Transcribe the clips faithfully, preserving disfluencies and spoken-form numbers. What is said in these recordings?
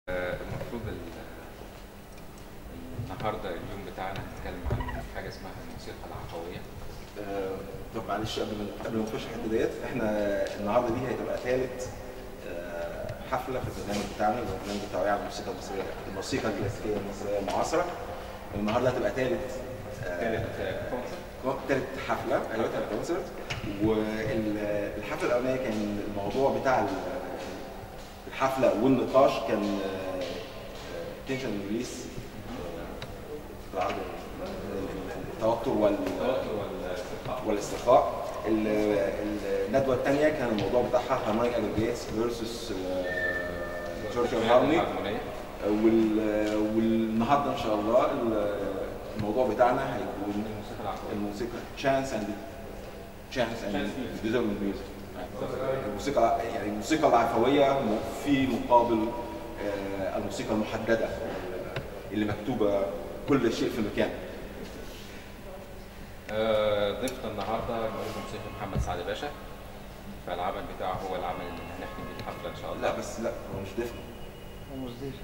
المفروض النهارده اليوم بتاعنا هنتكلم عن حاجه اسمها الموسيقى العفويه. آه، طب معلش قبل ما قبل ما نخش الحته ديت، احنا النهارده دي هتبقى ثالث آه، حفله في البرنامج بتاعنا، البرنامج بتاعي على الموسيقى المصريه، الموسيقى الكلاسيكيه المصريه المعاصره. النهارده هتبقى ثالث ثالث كونسرت ثالث حفله، ايوه ثالث كونسرت. والحفله الاولانيه كان الموضوع بتاع الحفله والنقاش كان تنشن ريليس، التوتر والاسترخاء. الندوه الثانيه كان الموضوع بتاعها هارمونيك اجريجيتس فيرسس جورجيان هارموني. والنهارده ان شاء الله الموضوع بتاعنا هيكون الموسيقى تشانس اند تشانس اند ديزاين ميوزك. الموسيقى يعني الموسيقى العفويه في مقابل الموسيقى المحدده اللي مكتوبه كل شيء في مكانه. ضيفنا النهارده المؤلف الموسيقي محمد سعد باشا، فالعمل بتاعه هو العمل اللي هنحكي بيه الحفله ان شاء الله. لا بس لا هو مش ضيفنا. هو مش ضيف.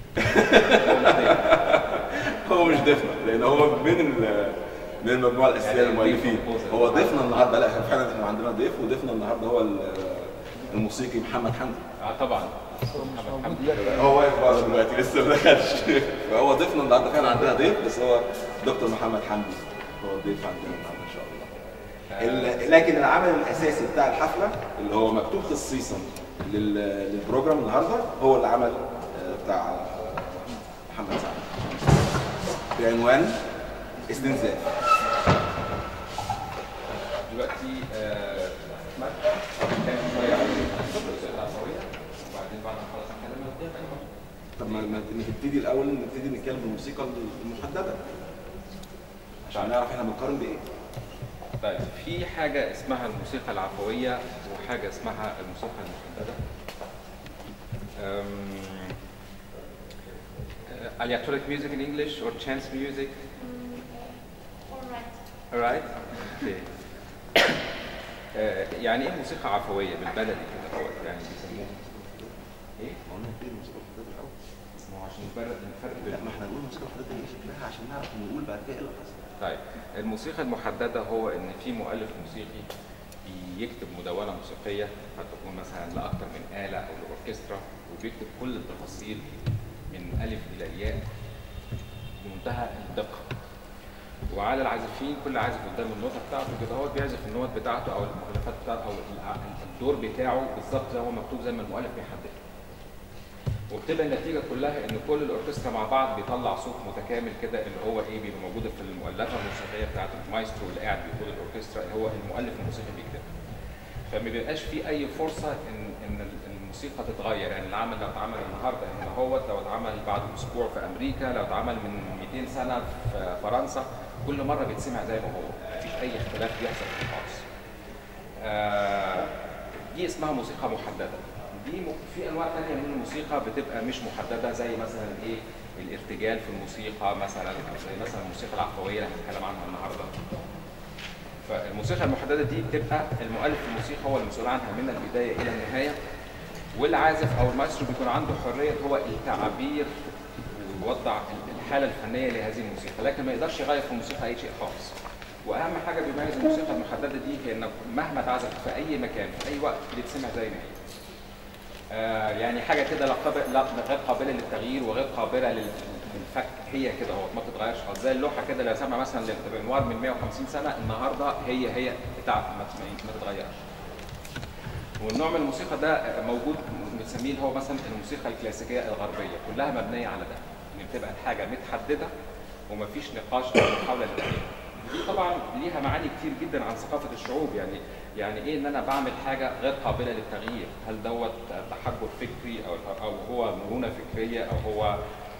هو مش ضيفنا لان هو من من المجموعه الاساسيه للمؤلفين. هو ضيفنا النهارده، لا فعلا احنا عندنا ضيف، وضيفنا النهارده هو الموسيقي محمد حمدي. اه طبعا محمد حمدي هو واقف بره دلوقتي لسه ما دخلش. فهو ضيفنا النهارده، فعلا عندنا ضيف، بس هو دكتور محمد حمدي هو الضيف عندنا النهارده ان شاء الله. لكن العمل الاساسي بتاع الحفله اللي هو مكتوب خصيصا للبروجرام النهارده هو العمل بتاع محمد سعد بعنوان استنزاف. دلوقتي احمد كان شويه عن الموسيقى العفويه وبعدين بعد ما نخلص هنتكلم عن الضيف. طب ما نبتدي الاول، نبتدي نتكلم بالموسيقى المحدده عشان نعرف احنا بنقارن بايه. طيب في حاجه اسمها الموسيقى العفويه وحاجه اسمها الموسيقى المحدده. Um, uh, aleatoric music in English or chance music? Mm, all right. All right? Okay. uh, يعني ايه موسيقى عفويه بالبلدي كده هو يعني بيسموها ايه؟ ما قلنا نبتدي الموسيقى المحدده الاول. ما هو عشان نفرق نفرق لا ما احنا نقول الموسيقى المحدده ايه شكلها عشان نعرف نقول بعد كده ايه اللي حصل. طيب الموسيقى المحدده هو ان في مؤلف موسيقي بيكتب مدونه موسيقيه قد تكون مثلا لاكثر من آلة او لاوركسترا، وبيكتب كل التفاصيل من ألف إلى الياء بمنتهى الدقة. وعلى العازفين كل عازف قدام النوتة بتاعته كده هو بيعزف النوت بتاعته أو المؤلفات بتاعته أو الدور بتاعه بالظبط زي ما هو مكتوب زي ما المؤلف بيحدده. وبتبقى النتيجة كلها إن كل الأوركسترا مع بعض بيطلع صوت متكامل كده اللي هو إيه بيبقى موجود في المؤلفة الموسيقية بتاعت المايسترو اللي قاعد بيقود الأوركسترا اللي هو المؤلف الموسيقي بيكتبها. فما بيبقاش في أي فرصة إن إن الموسيقى تتغير، يعني العمل لو اتعمل النهارده هنا هو لو اتعمل بعد اسبوع في امريكا، لو اتعمل من مئتين سنه في فرنسا، كل مره بيتسمع زي ما هو، مفيش اي اختلاف بيحصل فيه خالص. آه دي اسمها موسيقى محدده. دي م... في انواع ثانيه من الموسيقى بتبقى مش محدده زي مثلا ايه الارتجال في الموسيقى مثلا، او زي مثلا الموسيقى العفويه اللي هنتكلم عنها النهارده. فالموسيقى المحدده دي بتبقى المؤلف الموسيقى هو المسؤول عنها من البدايه الى النهايه، والعازف او المايسترو بيكون عنده حريه هو التعبير ويوضع الحاله الفنيه لهذه الموسيقى، لكن ما يقدرش يغير في الموسيقى اي شيء خالص. واهم حاجه بيميز الموسيقى المحدده دي هي انك مهما تعزف في اي مكان في اي وقت بتسمع زي ما هي. آه يعني حاجه كده لا غير قابله للتغيير وغير قابله للفك، هي كده هو ما بتتغيرش خالص. زي اللوحه كده اللي سامع مثلا للانوار من مئة وخمسين سنه النهارده هي هي بتاع ما تتغيرش. والنوع من الموسيقى ده موجود بنسميه اللي هو مثلا الموسيقى الكلاسيكيه الغربيه، كلها مبنيه على ده، ان بتبقى الحاجه متحدده ومفيش نقاش او محاوله للتغيير. ودي طبعا ليها معاني كتير جدا عن ثقافه الشعوب، يعني يعني ايه ان انا بعمل حاجه غير قابله للتغيير؟ هل دوت تحجر فكري او او هو مرونه فكريه او هو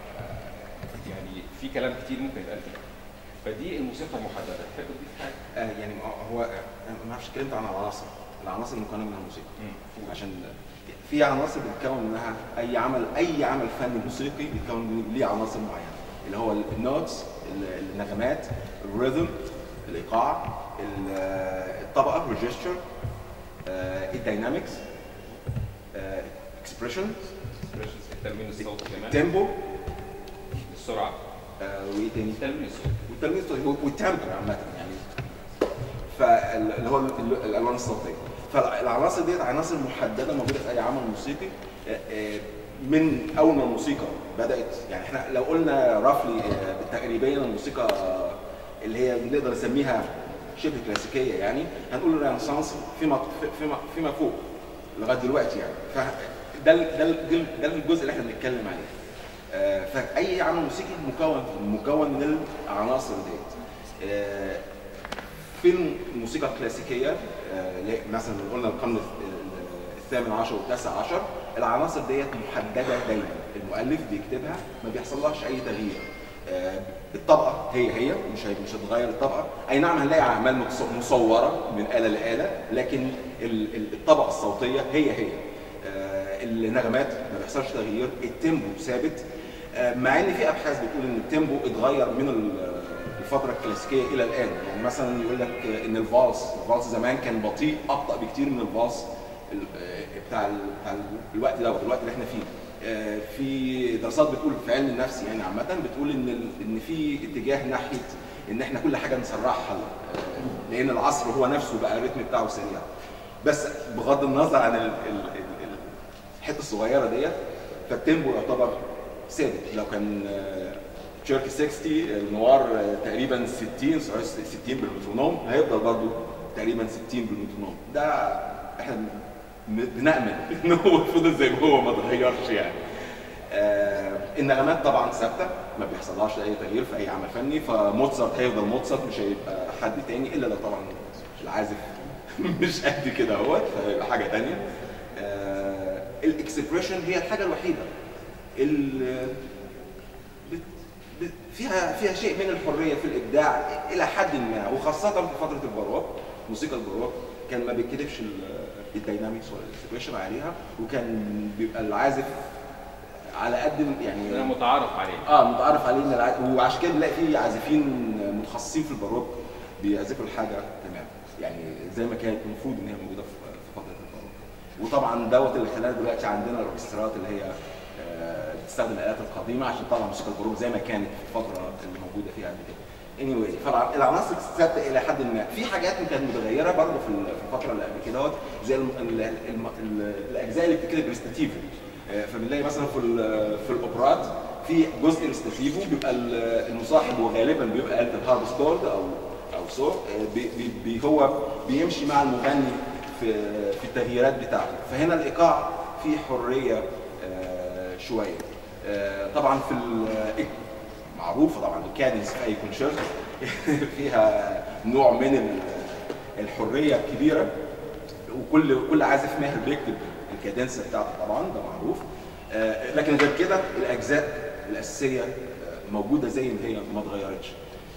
يعني في كلام كتير ممكن يتقال كده. فدي الموسيقى المحدده. تحب تضيف حاجه؟ آه يعني هو انا ما اعرفش اتكلمت عن العناصر، العناصر المكونه من الموسيقى. مم. عشان في عناصر بتتكون منها اي عمل، اي عمل فني موسيقي بيتكون ليه عناصر معينه، اللي هو النوتس، النغمات، الريذم، الايقاع، الطبقه، الريجستر، الداينامكس، اكسبريشن، التلوين الصوتي كمان. التيمبو، السرعه. آه وايه تاني؟ التلوين الصوتي. والتلوين الصوتي والتمبر عامه يعني. فاللي هو الالوان الصوتيه. فالعناصر ديت عناصر محدده موجوده في اي عمل موسيقي من اول ما الموسيقى بدات. يعني احنا لو قلنا رافلي تقريبا الموسيقى اللي هي نقدر نسميها شبه كلاسيكيه يعني، هنقول الرينيسانس فيما فيما فيما فوق لغايه دلوقتي يعني. فده ده ده الجزء اللي احنا بنتكلم عليه. فاي عمل موسيقي مكون مكون من العناصر ديت. في الموسيقى الكلاسيكيه مثلا قلنا القرن الثامن عشر والتاسع عشر، العناصر ديت محدده دايما، المؤلف بيكتبها ما بيحصلهاش اي تغيير. الطبقه هي هي مش مش هتتغير الطبقه. اي نعم هنلاقي اعمال مصوره من اله لاله، لكن الطبقه الصوتيه هي هي. النغمات ما بيحصلش تغيير، التيمبو ثابت. مع ان في ابحاث بتقول ان التيمبو اتغير من الفتره الكلاسيكيه الى الان. يعني مثلا يقول لك ان الفالس الفالس زمان كان بطيء ابطا بكتير من الفالس بتاع بتاع الوقت دوت الوقت اللي احنا فيه. في دراسات بتقول في علم النفس يعني عامه بتقول ان ان في اتجاه ناحيه ان احنا كل حاجه نسرعها، لان العصر هو نفسه بقى الريتم بتاعه سريع. بس بغض النظر عن الحته الصغيره ديت، فالتيمبو يعتبر ثابت. لو كان تشيركي ستين النوار تقريبا ستين ستين بالمترونوم، هيفضل برضه تقريبا ستين بالمترونوم. ده احنا بنأمل ان هو فضل زي ما هو ما اتغيرش يعني. آه النغمات طبعا ثابته ما بيحصلهاش اي تغيير في اي عمل فني. فموتسارت هيفضل موتسارت، مش هيبقى حد تاني الا لو طبعا العازف مش قد كده اهوت، فهيبقى حاجه ثانيه. آه الاكسبريشن هي الحاجه الوحيده اللي فيها فيها شيء من الحريه في الابداع الى حد ما، وخاصه في فتره البروك. موسيقى البروك كان ما بيتكتبش الداينامكس ولا الاكسبريشن عليها، وكان بيبقى العازف على قد يعني ده متعارف عليه. اه متعارف عليه ان العازف، وعشان كده بنلاقي في عازفين متخصصين في البروك بيعزفوا الحاجه تمام يعني زي ما كانت المفروض ان هي موجوده في فتره البروك. وطبعا دوت اللي خلانا دلوقتي عندنا الاوركسترات اللي هي بتستخدم الالات القديمه عشان تطلع موسيقى البروك زي ما كانت في الفتره اللي موجوده فيها قبل كده. anyway فالعناصر ثابته الى حد ما. في حاجات كانت متغيره برضه في الفتره اللي قبل كده زي ال ال ال ال الاجزاء اللي بتتكتب ريستاتيفو. فبنلاقي مثلا في في الاوبرات في جزء ريستاتيفو بيبقى المصاحب وغالبا بيبقى آلة الهاربسكورد او او سو بي بي هو بيمشي مع المغني في في التغييرات بتاعته. فهنا الايقاع فيه حريه شويه. طبعا في معروفه طبعا الكادنس في اي كونشيرتو فيها نوع من الحريه الكبيره، وكل كل عازف ماهر بيكتب الكادنس بتاعته طبعا ده معروف. لكن غير كده الاجزاء الاساسيه موجوده زي ما هي ما اتغيرتش.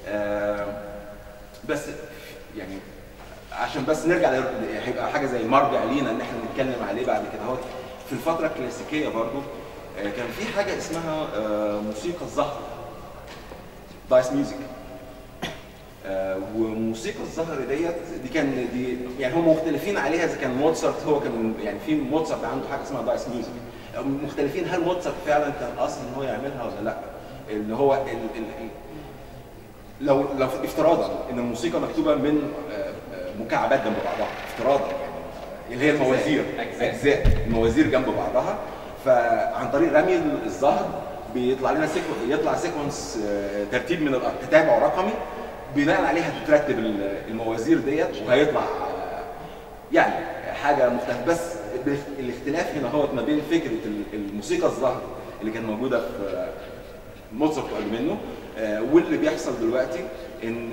بس يعني عشان بس نرجع هيبقى حاجه زي مرجع لينا ان احنا نتكلم عليه بعد كده اهوت. في الفتره الكلاسيكيه برضو كان في حاجه اسمها موسيقى الزهر، دايس ميوزك. وموسيقى الزهر ديت دي كان دي يعني هم مختلفين عليها. اذا كان موتسارت هو كان يعني في موتسارت عنده حاجه اسمها دايس ميوزك، مختلفين هل موتسارت فعلا كان قصد ان هو يعملها ولا لا. اللي هو ال ال لو لو افتراضا ان الموسيقى مكتوبه من مكعبات جنب بعضها، افتراضا يعني اللي هي الموازير اجزاء الموازير جنب بعضها، فعن طريق رمي الزهر بيطلع لنا سيكو... يطلع سيكونس ترتيب من تتابع رقمي بناء عليها تترتب الموازير ديت وهيطلع يعني حاجه مختلفه. بس الاختلاف هنا هو ما بين فكره الموسيقى الزهر اللي كانت موجوده في موتسارت وقبل منه واللي بيحصل دلوقتي ان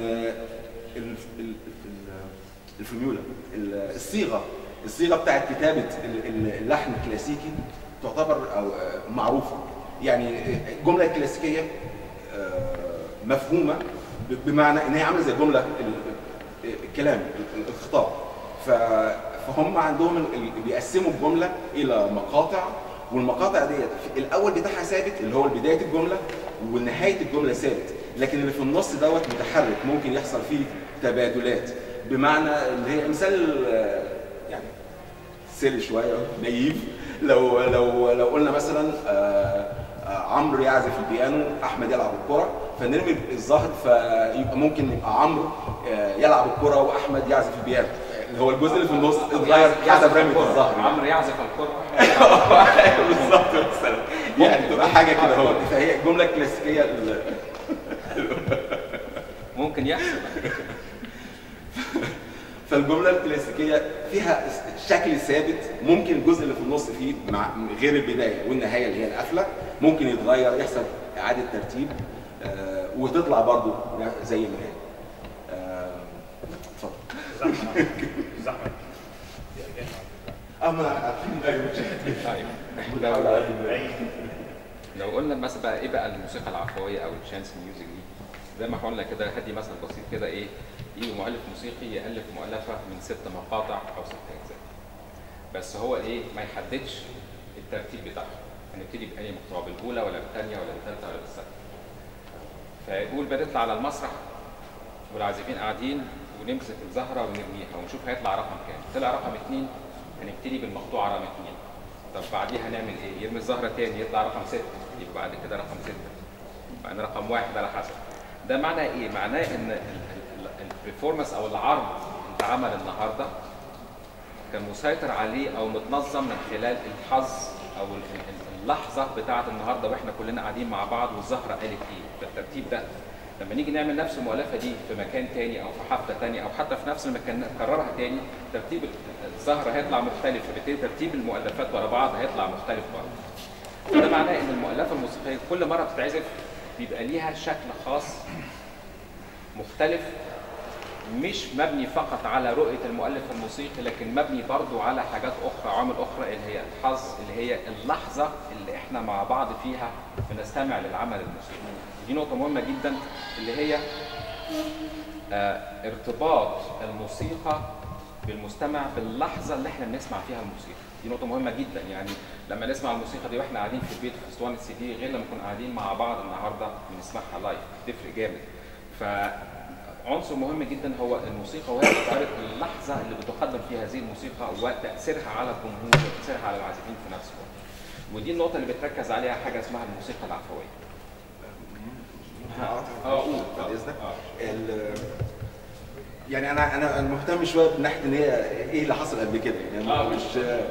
الفورمولا الصيغه الصيغه بتاعت كتابه اللحن الكلاسيكي تعتبر او معروفه. يعني الجمله الكلاسيكيه مفهومه بمعنى ان هي عامله زي الجمله الكلام الخطاب. فهم عندهم بيقسموا الجمله الى مقاطع، والمقاطع ديت الاول بتاعها ثابت اللي هو بدايه الجمله ونهايه الجمله ثابت، لكن اللي في النص دوت متحرك ممكن يحصل فيه تبادلات. بمعنى اللي هي مثال يعني سيلي شويه نايف لو لو لو قلنا مثلا آه، آه، عمرو يعزف البيانو، احمد يلعب الكره، فنرمي الظهر، فيبقى ممكن يبقى عمرو آه، يلعب الكره واحمد يعزف البيانو، اللي هو الجزء اللي في النص اتغير حسب رميه الظهر. عمرو يعزف الكره بالظبط مثلا، يعني تبقى حاجه كده اهو. فهي جمله كلاسيكيه ال- ممكن يحصل. فالجمله الكلاسيكيه فيها شكل ثابت، ممكن الجزء اللي في النص فيه مع غير البدايه والنهايه اللي هي القفله ممكن يتغير، يحصل اعاده ترتيب آه، وتطلع برضو زي ما هي. آه، اتفضل. زحمه اما طيب لو قلنا مثلا بقى ايه بقى الموسيقى العفويه او الشانس ميوزك دي، زي ما قلنا كده، هدي مثلا بسيط كده، ايه يجي مؤلف موسيقي يالف مؤلفه من ست مقاطع او ست اجزاء، بس هو ايه ما يحددش الترتيب بتاعها، هنبتدي باي مقطوعه، بالاولى ولا بالثانيه ولا بالثالثه ولا بالسادسه. فيقول بنطلع على المسرح والعازفين قاعدين ونمسك الزهره ونرميها ونشوف هيطلع رقم كام، طلع رقم اثنين هنبتدي بالمقطوعه رقم اثنين. طب بعديها هنعمل ايه؟ يرمي الزهره تاني يطلع رقم سته، يبقى بعد كده رقم سته، بعدين رقم واحد على حسب. ده معناه ايه؟ معناه ان البرفورمانس او العرض اللي اتعمل النهارده كان مسيطر عليه او متنظم من خلال الحظ او اللحظه بتاعه النهارده واحنا كلنا قاعدين مع بعض والزهره قالت ايه. فالترتيب ده لما نيجي نعمل نفس المؤلفه دي في مكان تاني او في حفله تانيه او حتى في نفس المكان نكررها تاني، ترتيب الزهره هيطلع مختلف، فبالتالي ترتيب المؤلفات ورا بعض هيطلع مختلف برضه. فده معناه ان المؤلفه الموسيقيه كل مره بتتعزف بيبقى ليها شكل خاص مختلف، مش مبني فقط على رؤيه المؤلف الموسيقي، لكن مبني برضه على حاجات اخرى، عوامل اخرى اللي هي الحظ، اللي هي اللحظه اللي احنا مع بعض فيها بنستمع للعمل الموسيقي. دي نقطه مهمه جدا، اللي هي آه ارتباط الموسيقى بالمستمع باللحظه اللي احنا بنسمع فيها الموسيقى. دي نقطه مهمه جدا، يعني لما نسمع الموسيقى دي واحنا قاعدين في البيت في اسطوانه السي دي غير لما نكون قاعدين مع بعض النهارده بنسمعها لايف، تفرق جامد. فعنصر مهم جدا هو الموسيقى، وهي بتعرض اللحظه اللي بتقدم فيها هذه الموسيقى وتاثيرها على الجمهور وتاثيرها على العازفين في نفس الوقت. ودي النقطه اللي بتركز عليها حاجه اسمها الموسيقى العفويه. اه قول بعد اذنك. يعني انا انا مهتم شويه من ناحيه ان هي ايه اللي حصل قبل كده، يعني آه. مش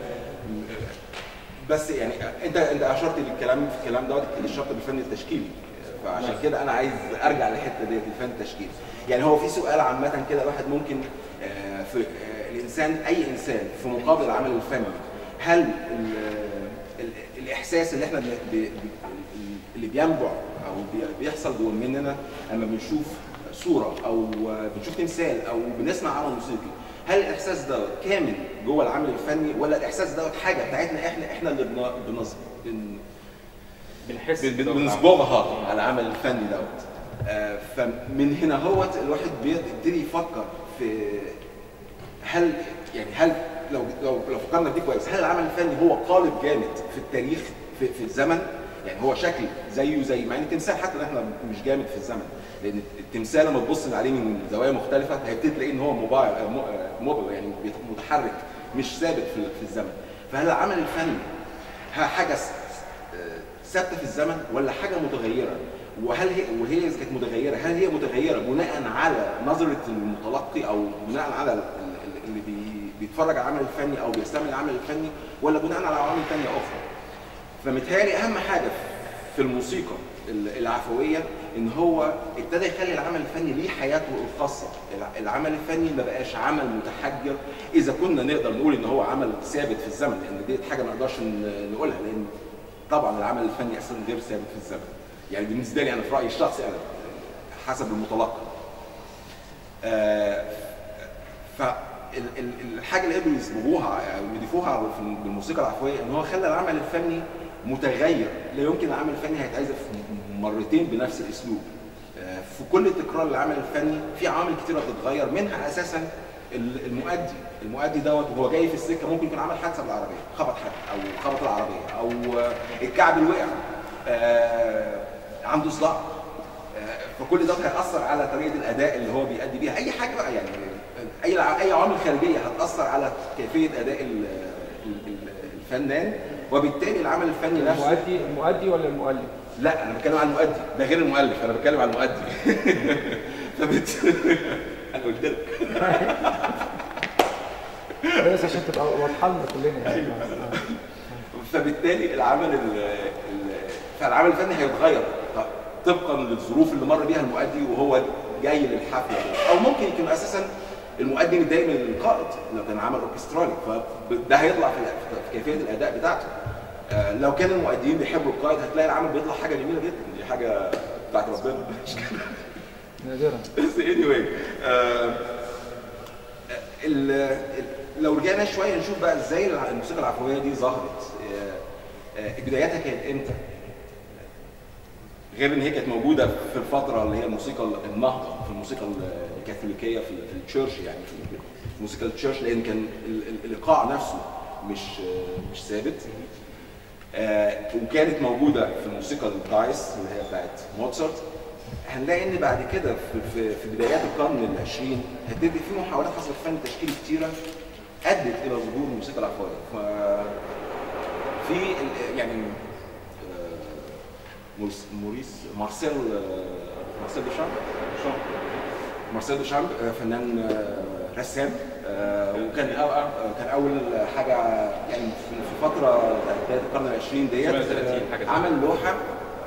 بس يعني انت انت اشرت للكلام في الكلام دوت الشرط بالفن التشكيلي، فعشان كده انا عايز ارجع للحته ديت الفن التشكيلي. يعني هو في سؤال عامه كده الواحد ممكن آه في آه الانسان اي انسان في مقابل العمل الفني، هل ال ال الاحساس اللي احنا بي اللي بينبع او بيحصل جوه مننا لما بنشوف صوره او بنشوف تمثال او بنسمع عمل موسيقي، هل الاحساس ده كامل جوه العمل الفني ولا الاحساس دوت حاجه بتاعتنا احنا احنا اللي بنص بن بنحس بنصبغها على العمل الفني دوت؟ آه فمن هنا هوت الواحد بيبتدي يفكر في هل يعني هل لو لو لو فكرنا فيه كويس، هل العمل الفني هو قالب جامد في التاريخ في, في الزمن؟ يعني هو شكل زيه زي مع ان التمثال حتى احنا مش جامد في الزمن، لان التمثال لما تبص عليه من زوايا مختلفه هتبتدي تلاقي ان هو موبايل موبل يعني متحرك مش ثابت في, في الزمن. فهل العمل الفني حاجه ثابته في الزمن ولا حاجه متغيره؟ وهل هي وهي اذا كانت متغيره هل هي متغيره بناء على نظره المتلقي او بناء على اللي بيتفرج على العمل الفني او بيستمع للعمل الفني، ولا بناء على عوامل ثانيه اخرى؟ فمتهيألي اهم حاجه في الموسيقى العفويه ان هو ابتدى يخلي العمل الفني ليه حياته الخاصه. العمل الفني ما بقاش عمل متحجر، اذا كنا نقدر نقول ان هو عمل ثابت في الزمن، لان دي حاجه ما نقدرش نقولها، لان طبعا العمل الفني اصلا غير ثابت في الزمن. يعني بالنسبه لي انا في رايي الشخصي انا حسب المتلقي. آه فالحاجه اللي قدروا يصبغوها او يضيفوها بالموسيقى العفويه ان هو خلى العمل الفني متغير. لا يمكن العمل الفني هيتعزف مرتين بنفس الاسلوب. في كل تكرار العمل الفني في عوامل كتيره بتتغير، منها اساسا المؤدي. المؤدي دوت وهو جاي في السكه ممكن يكون عمل حادثه بالعربيه، خبط حد او خبط العربيه او الكعب اللي وقع، عنده صداع، فكل ده هيأثر على طريقه الاداء اللي هو بيأدي بيها. اي حاجه بقى يعني اي اي عوامل خارجيه هتأثر على كيفيه اداء الفنان وبالتالي العمل الفني نفسه. المؤدي المؤدي ولا المؤلف؟ لا انا بتكلم عن المؤدي، ده غير المؤلف، انا بتكلم عن المؤدي. فبت... انا قلت لك بس عشان تبقى واضحه لنا كلنا يعني. فبالتالي العمل ال... ال... فالعمل الفني هيتغير طبقا للظروف اللي مر بيها المؤدي وهو جاي للحفله، او ممكن يكون اساسا المؤدي متضايق من القائد لو كان عمل اوركسترالي، فده هيطلع في في كيفيه الاداء بتاعته. آه لو كان المؤديين بيحبوا القائد هتلاقي العمل بيطلع حاجه جميله جدا، دي حاجه بتاعت ربنا مش كده نادرا. بس anyway آه ال... ال... لو رجعنا شويه نشوف بقى ازاي الموسيقى العفويه دي ظهرت. آه آه بدايتها كانت امتى؟ غير ان هي كانت موجوده في الفتره اللي هي الموسيقى النهضه في الموسيقى الكاثوليكيه في التشيرش، يعني في موسيقى التشيرش، لان كان الايقاع نفسه مش مش ثابت. آه وكانت موجوده في الموسيقى الدايس اللي هي بتاعت موتسارت. هنلاقي ان بعد كده في, في, في بدايات القرن العشرين هتبتدي في محاولات حصلت في فن تشكيلي كتيره ادت الى ظهور الموسيقى العفويه. في يعني موريس مارسيل مارسيل دوشامب مارسيل دوشامب فنان رسام، وكان كان اول حاجه يعني في الفتره بدايه القرن العشرين ديت عمل لوحه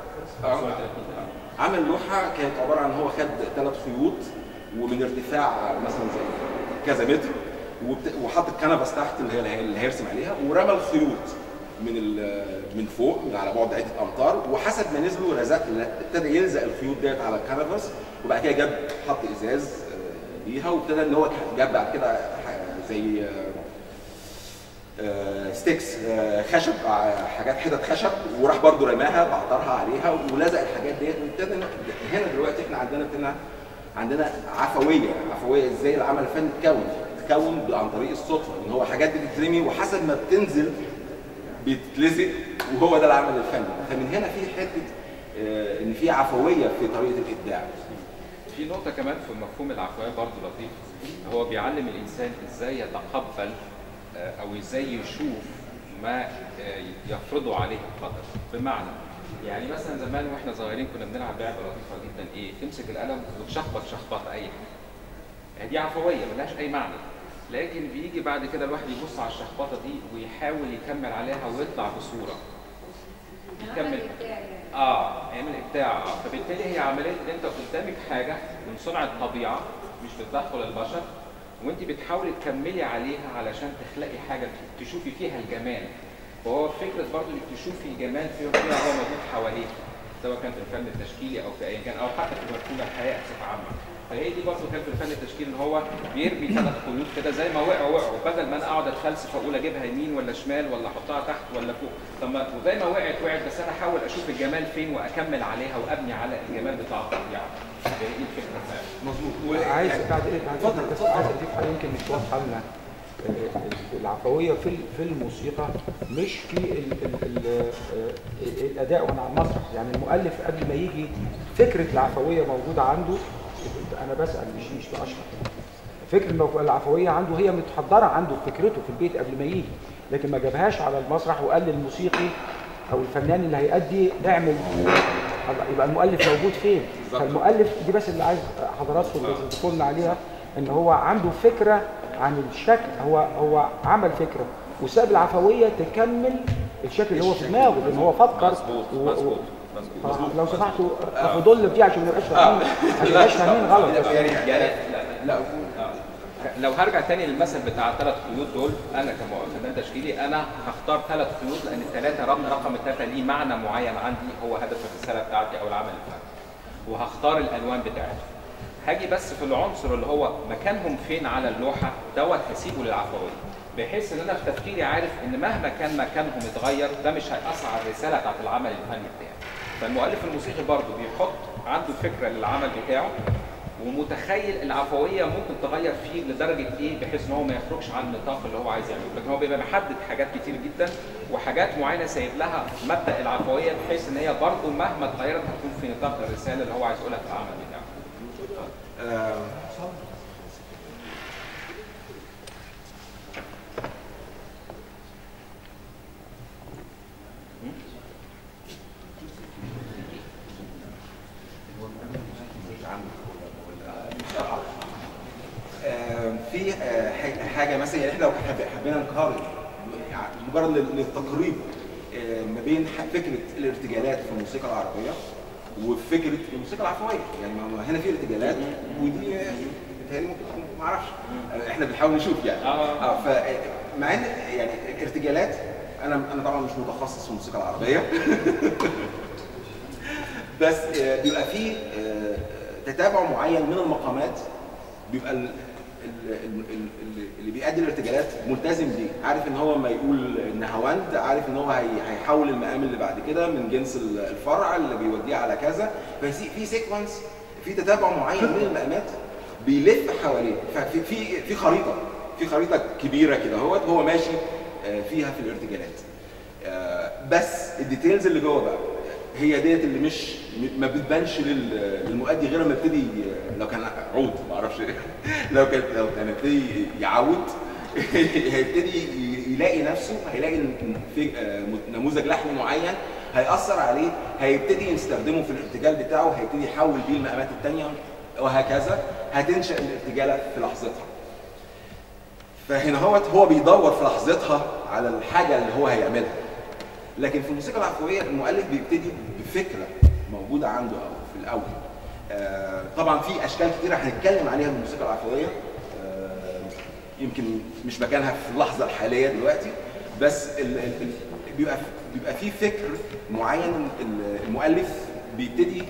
عمل لوحه كانت عباره عن هو خد ثلاث خيوط ومن ارتفاع مثلا زي كذا متر وحط الكنفس تحت اللي هي اللي هيرسم عليها، ورمى الخيوط من من فوق من على بعد عده امتار، وحسب ما نزلوا رزق ابتدى يلزق الخيوط ديت على الكنفس، وبعد كده جاب حط ازاز ليها، وابتدى ان هو جاب بعد كده زي ستيكس خشب، حاجات حتت خشب، وراح برضو رماها بعطرها عليها ولزق الحاجات ديت، وابتدى هنا دلوقتي احنا عندنا ابتدى عندنا عفويه عفويه ازاي العمل الفني اتكون اتكون عن طريق الصدفه، ان هو حاجات بتترمي وحسب ما بتنزل بيتلزق، وهو ده العمل الفني. فمن هنا في حته آه ان في عفويه في طريقه الابداع. في نقطه كمان في مفهوم العفويه برضه لطيف، هو بيعلم الانسان ازاي يتقبل آه او ازاي يشوف ما آه يفرضه عليه القدر. بمعنى يعني مثلا زمان واحنا صغيرين كنا بنلعب لعبه لطيفه جدا، ايه؟ تمسك القلم وتشخبط شخبط اي حاجه. دي عفويه ملهاش اي معنى، لكن بيجي بعد كده الواحد يبص على الشخبطه دي ويحاول يكمل عليها ويطلع بصوره. يكمل اه يعمل ابداع. اه فبالتالي هي عمليه ان انت قدامك حاجه من صنع الطبيعه مش بتدخل البشر، وانت بتحاولي تكملي عليها علشان تخلقي حاجه تشوفي فيها الجمال. وهو فكره برضه انك تشوفي الجمال فيها هو موجود حواليك، سواء كان في الفن التشكيلي او في اي كان، او حتى في مفهوم الحياه بصفه عامه. فهي دي برضه كان في الفن التشكيلي ان هو بيرمي ثلاث خيوط كده زي ما وقعوا وقعوا، بدل ما انا اقعد اتفلسف اقول اجيبها يمين ولا شمال ولا احطها تحت ولا فوق، طب ما وزي ما وقعت وقعت، بس انا احاول اشوف الجمال فين واكمل عليها وابني على الجمال بتاع الطبيعه. دي الفكره فعلا. مظبوط. عايز بعد ايه بعد بس عايز اضيف حاجه يمكن مش واضحه لنا. العفويه في في الموسيقى مش في ال ال ال الاداء وانا على المسرح، يعني المؤلف قبل ما يجي فكره العفويه موجوده عنده، انا بسال مش مش باشرح. فكره العفويه عنده هي متحضره عنده في فكرته في البيت قبل ما يجي، لكن ما جابهاش على المسرح وقال للموسيقي او الفنان اللي هيأدي اعمل، يبقى المؤلف موجود فين؟ فالمؤلف دي بس اللي عايز حضراتكم تقولوا لنا عليها، ان هو عنده فكره عن الشكل، هو هو عمل فكره وساب العفويه تكمل الشكل اللي هو في دماغه، لان هو فكر. مظبوط مظبوط مظبوط. لو سمحتوا خدوا لي دي عشان ما نبقاش فاهمين عشان ما نبقاش فاهمين غلط. يعني يعني لا لو هرجع تاني للمثل بتاع الثلاث خيوط دول، انا كفنان تشكيلي انا هختار ثلاث خيوط لان الثلاثه رقم الثلاثه ليه معنى معين عندي، هو هدف الرساله بتاعتي او العمل الفني، وهختار الالوان بتاعتهم. هاجي بس في العنصر اللي هو مكانهم فين على اللوحه دوت هسيبه للعفويه، بحيث ان انا في تفكيري عارف ان مهما كان مكانهم اتغير ده مش هيأثر على الرساله بتاعت العمل الفني بتاعي. فالمؤلف الموسيقي برضه بيحط عنده فكره للعمل بتاعه ومتخيل العفويه ممكن تغير فيه لدرجه ايه بحيث ان هو ما يخرجش عن النطاق اللي هو عايز يعمله، لكن هو بيبقى محدد حاجات كتير جدا وحاجات معينه سايب لها مبدا العفويه بحيث ان هي برضه مهما اتغيرت هتكون في نطاق الرساله اللي هو عايز يقولها في العمل بتاعه. عندك ولا مش عارف. آه في آه حاجه مثلا، يعني احنا لو حبينا نقارن مجرد للتقريب آه ما بين فكره الارتجالات في الموسيقى العربيه وفكره الموسيقى العفويه، يعني هنا في ارتجالات ودي بتهيألي ممكن ما اعرفش، احنا بنحاول نشوف يعني. اه فمع ان يعني الارتجالات، انا انا طبعا مش متخصص في الموسيقى العربيه بس بيبقى فيه تتابع معين من المقامات، بيبقى اللي بيأدي الارتجالات ملتزم بيه، عارف ان هو ما يقول نهاوند عارف ان هو هيحول المقام اللي بعد كده من جنس الفرع اللي بيوديه على كذا، ففي سيكونس، في تتابع معين من المقامات بيلف حواليه، ففي في في خريطه في خريطه كبيره كده اهوت هو ماشي فيها في الارتجالات. بس الديتيلز اللي جوه بقى هي ديت اللي مش ما بتبانش للمؤدي غير لما يبتدي، لو كان عود ما اعرفش لو كان لو كان يبتدي يعود هيبتدي يلاقي نفسه، هيلاقي في نموذج لحني معين هيأثر عليه، هيبتدي يستخدمه في الارتجال بتاعه، هيبتدي يحول بيه المقامات الثانيه وهكذا، هتنشأ الارتجاله في لحظتها. فهنا هو هو بيدور في لحظتها على الحاجه اللي هو هيعملها. لكن في الموسيقى العفويه المؤلف بيبتدي بفكره موجوده عنده أو في الاول. آه طبعا في اشكال كتيره هنتكلم عليها من الموسيقى العفويه، آه يمكن مش مكانها في اللحظه الحاليه دلوقتي، بس ال ال بيبقى بيبقى في فكر معين المؤلف بيبتدي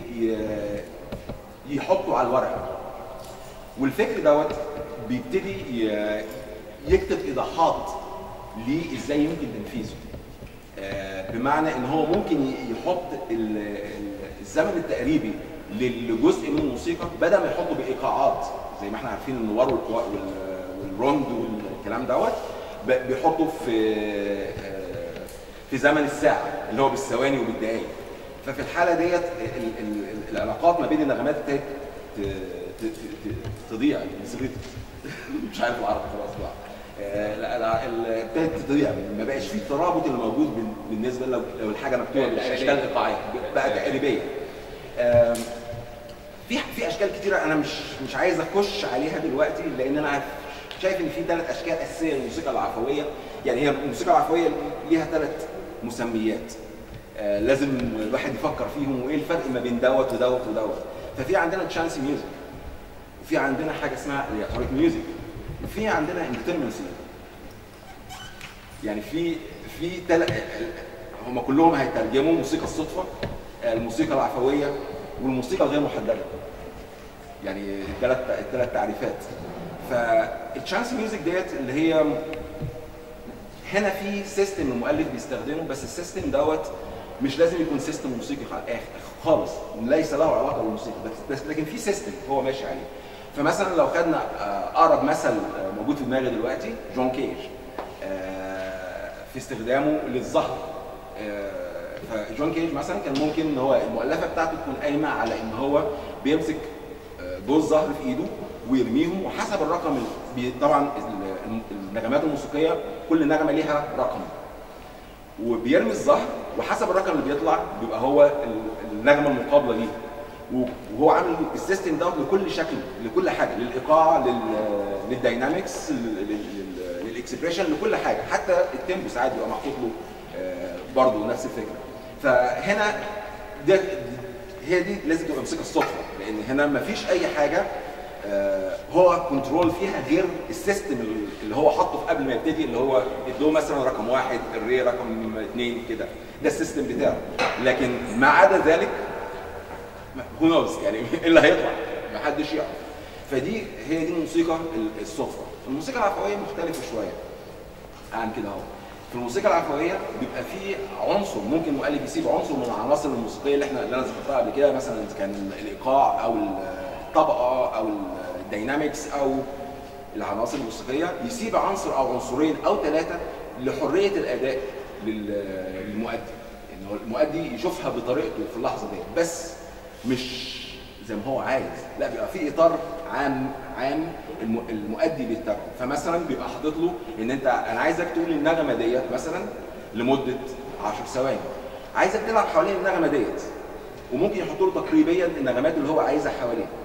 يحطه على الورق، والفكر دوت بيبتدي يكتب ايضاحات ليه ازاي يمكن تنفيذه. بمعنى ان هو ممكن يحط الزمن التقريبي لجزء من الموسيقى بدل ما يحطه بايقاعات زي ما احنا عارفين النوار والروند والكلام دوت، بيحطه في في زمن الساعه اللي هو بالثواني وبالدقائق. ففي الحاله ديت العلاقات ما بين النغمات تضيع، مش عارف العربي خلاص بقى. ابتدت تضيع، ما بقاش فيه الترابط اللي موجود بالنسبه لو لو الحاجه مكتوبه باشكال ايقاعيه، بقى تقريبيه. في في اشكال كتيره انا مش مش عايز اخش عليها دلوقتي، لان انا شايف ان في ثلاث اشكال اساسيه للموسيقى العفويه. يعني هي الموسيقى العفويه ليها ثلاث مسميات لازم الواحد يفكر فيهم، وايه الفرق ما بين دوت ودوت ودوت. ففي عندنا تشانس ميوزك، وفي عندنا حاجه اسمها الكترونيك ميوزك، وفي عندنا انترمنسي. يعني في في تل... هم كلهم هيترجموا موسيقى الصدفه، الموسيقى العفويه، والموسيقى الغير محدده. يعني الثلاث الثلاث تعريفات. فالتشانس ميوزك ديت اللي هي هنا في سيستم المؤلف بيستخدمه، بس السيستم دوت مش لازم يكون سيستم موسيقي خالص، ليس له علاقه بالموسيقى، بس لكن في سيستم هو ماشي عليه. فمثلا لو خدنا اقرب مثل موجود في دماغي دلوقتي جون كيج في استخدامه للزهر. فجون كيج مثلا كان ممكن ان هو المؤلفه بتاعته تكون قايمه على ان هو بيمسك جوز زهر في ايده ويرميهم، وحسب الرقم طبعا النغمات الموسيقيه كل نغمه ليها رقم، وبيرمي الزهر وحسب الرقم اللي بيطلع بيبقى هو النغمه المقابله ليه. وهو عامل السيستم دوت لكل شكل، لكل حاجه، للايقاع، للداينامكس، للاكسبريشن، لكل حاجه، حتى التيمبو ساعات بيبقى محطوط له برضه نفس الفكره. فهنا ده هي دي لازم تبقى موسيقى الصدفه، لان هنا ما فيش اي حاجه هو كنترول فيها غير السيستم اللي هو حاطه قبل ما يبتدي، اللي هو ادوه مثلا رقم واحد، الري رقم اثنين كده، ده السيستم بتاعه. لكن ما عدا ذلك هو نوز، يعني ايه اللي هيطلع ما حدش يعرف. فدي هي دي الموسيقى الصدفه. الموسيقى العفويه مختلفه شويه عن كده اهو. في الموسيقى العفويه بيبقى في عنصر، ممكن المؤلف يسيب عنصر من العناصر الموسيقيه اللي احنا اللي انا ذكرتها قبل كده، مثلا كان الايقاع او الطبقه او الداينامكس او العناصر الموسيقيه، يسيب عنصر او عنصرين او ثلاثه لحريه الاداء للمؤدي، ان هو المؤدي يشوفها بطريقته في اللحظه دي، بس مش زي ما هو عايز، لا بيبقى في اطار عام عام المؤدي بيتبعه. فمثلا بيبقى حاطط له ان انت انا عايزك تقول النغمه ديت مثلا لمده عشر ثواني، عايزك تلعب حوالين النغمه ديت، وممكن يحط له تقريبيا النغمات اللي هو عايزها حواليه.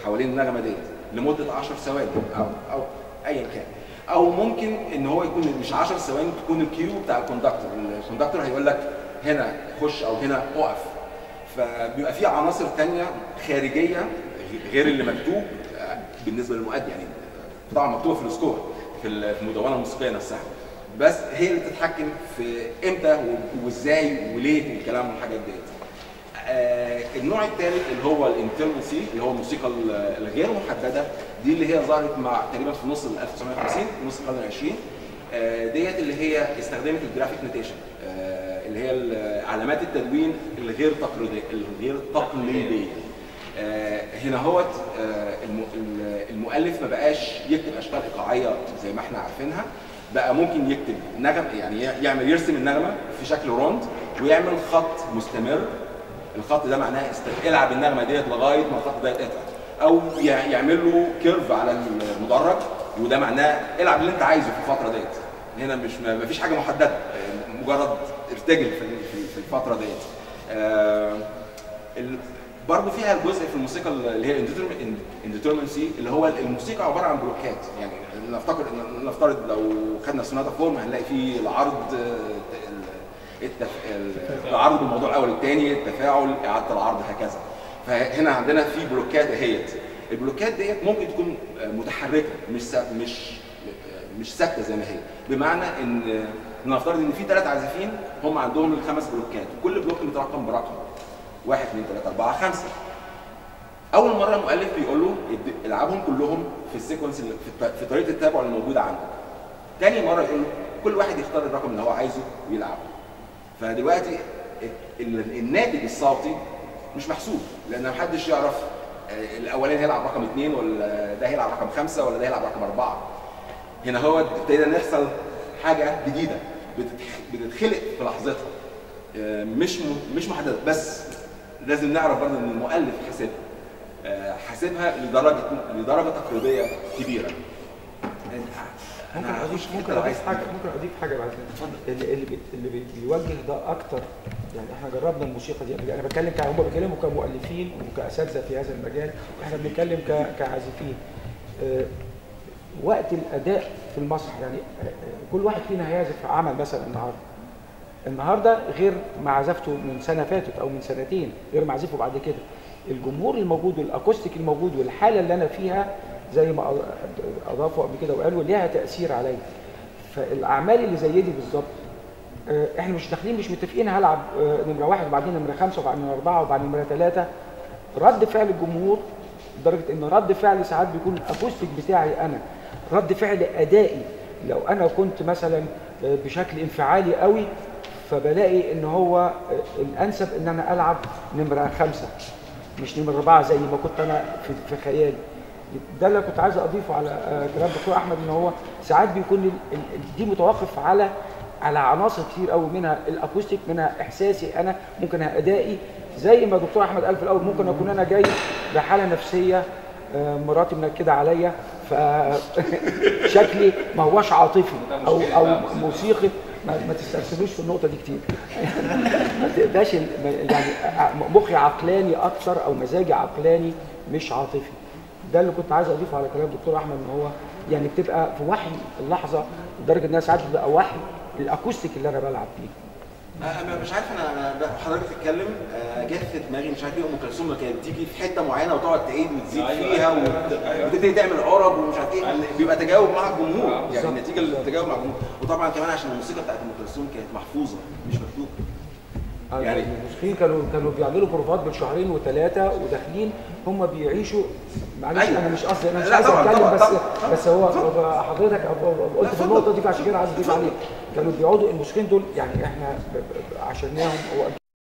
حوالين النغمه ديت لمده عشر ثواني او او ايا كان، او ممكن ان هو يكون مش عشر ثواني، تكون الكيو بتاع الكوندكتور، الكوندكتور هيقول لك هنا خش او هنا اقف. فبيبقى في عناصر ثانيه خارجيه غير اللي مكتوب بالنسبه للمؤدي، يعني طبعا مكتوبه في السكور في المدونه الموسيقيه نفسها، بس هي اللي بتتحكم في امتى وازاي وليه والكلام والحاجات ديت. آه النوع الثالث اللي هو الانترنسي اللي هو الموسيقى الغير محدده، دي اللي هي ظهرت مع تقريبا في نص ال ألف وتسعمية وخمسين نص القرن العشرين. آه ديت اللي هي استخدمت الجرافيك نوتيشن آه اللي هي علامات التدوين الغير تقليديه الغير تقليديه. آه هنا هوت آه المؤلف ما بقاش يكتب اشكال ايقاعيه زي ما احنا عارفينها، بقى ممكن يكتب نغم يعني يعمل يرسم النغمه في شكل روند ويعمل خط مستمر. الخط ده معناه العب النغمه ديت لغايه ما الخط ده يتقطع، او يعمل له كيرف على المدرج وده معناه العب اللي انت عايزه في الفتره ديت. هنا مش ما فيش حاجه محدده، مجرد ارتجل في الفتره ديت. آه برضه فيها الجزء في الموسيقى اللي هي الانديترمنسي اللي هو الموسيقى عباره عن بلوكات. يعني نفتكر نفترض لو خدنا سوناتا فورم هنلاقي فيه العرض التف... العرض بالموضوع الاول الثاني، التفاعل، اعاده العرض، هكذا. فهنا عندنا في بلوكات اهيت. البلوكات ديت ممكن تكون متحركه مش سا... مش مش ثابته زي ما هي، بمعنى ان نفترض ان في ثلاث عازفين هم عندهم الخمس بلوكات وكل بلوك مترقم برقم واحد اثنين ثلاثة أربعة خمسة. أول مرة المؤلف بيقول له العبهم كلهم في السيكونس في طريقة التتابع الموجودة عندك. تاني مرة يقول له كل واحد يختار الرقم اللي هو عايزه ويلعبه. فدلوقتي الناتج الصوتي مش محسوب، لأن محدش يعرف الأولاني هيلعب رقم اثنين ولا ده هيلعب رقم خمسة ولا ده هيلعب رقم أربعة. هنا هو ابتدينا نحصل حاجة جديدة بتتخلق في لحظتها، مش مش محدده، بس لازم نعرف برضه ان المؤلف حاسبها حاسبها لدرجه لدرجه تقليديه كبيره. ممكن اضيف ممكن اضيف حاجه ممكن اضيف حاجه بعد كده. اللي اللي اللي بيوجه ده اكتر، يعني احنا جربنا الموسيقى دي، انا بتكلم ك هم بيتكلموا كمؤلفين وكاساتذه في هذا المجال، احنا بنتكلم كعازفين. أه وقت الاداء في المسرح، يعني كل واحد فينا هيعزف عمل مثلا النهارده النهارده غير ما عزفته من سنه فاتت او من سنتين، غير ما عزفه بعد كده. الجمهور الموجود والاكوستيك الموجود والحاله اللي انا فيها زي ما اضافوا قبل كده وقالوا ليها تاثير عليا. فالاعمال اللي زي دي بالظبط احنا مش داخلين مش متفقين هلعب نمره واحد وبعدين نمره خمسه وبعدين نمره اربعه وبعدين نمره ثلاثه. رد فعل الجمهور لدرجه ان رد فعل ساعات بيكون الاكوستيك بتاعي انا رد فعل ادائي. لو انا كنت مثلا بشكل انفعالي قوي فبلاقي ان هو الانسب ان انا العب نمره خمسه مش نمره اربعه زي ما كنت انا في, في خيالي. ده اللي كنت عايز اضيفه على كلام الدكتور احمد، ان هو ساعات بيكون دي متوقف على على عناصر كتير قوي، منها الاكوستيك، منها احساسي انا، ممكن ادائي. زي ما الدكتور احمد قال في الاول، ممكن اكون انا جاي بحاله نفسيه مراتي منكده عليا فشكلي ما هوش عاطفي او او موسيقي. ما تسترسلوش في النقطه دي كتير. ما تبقاش يعني مخي عقلاني اكثر او مزاجي عقلاني مش عاطفي. ده اللي كنت عايز اضيفه على كلام الدكتور احمد، ان هو يعني بتبقى في وحي اللحظه لدرجه انها ساعات بتبقى وحي الاكوستيك اللي انا بلعب فيه. انا مش عارف، انا حضرتك بتتكلم جت في دماغي مش عارف ايه ام كلثوم كانت بتيجي في حته معينه وتقعد تعيد وتزيد فيها وتبتدي تعمل عرب ومش عارف ايه، بيبقى تجاوب مع الجمهور، يعني النتيجه التجاوب مع الجمهور. وطبعا كمان عشان الموسيقى بتاعت ام كلثوم كانت محفوظه مش مكتوبه. يعني الموسيقيين كانوا كانوا بيعملوا بروفات بالشهرين وثلاثه وداخلين هم بيعيشوا. معلش أيوة. انا مش قصدي، انا مش عايز اتكلم، بس طبعًا. بس هو حضرتك قلت في النقطه دي فعشان كده عايز اضيف عليه. كانوا بيقعدوا الموسيقيين دول، يعني احنا عشرناهم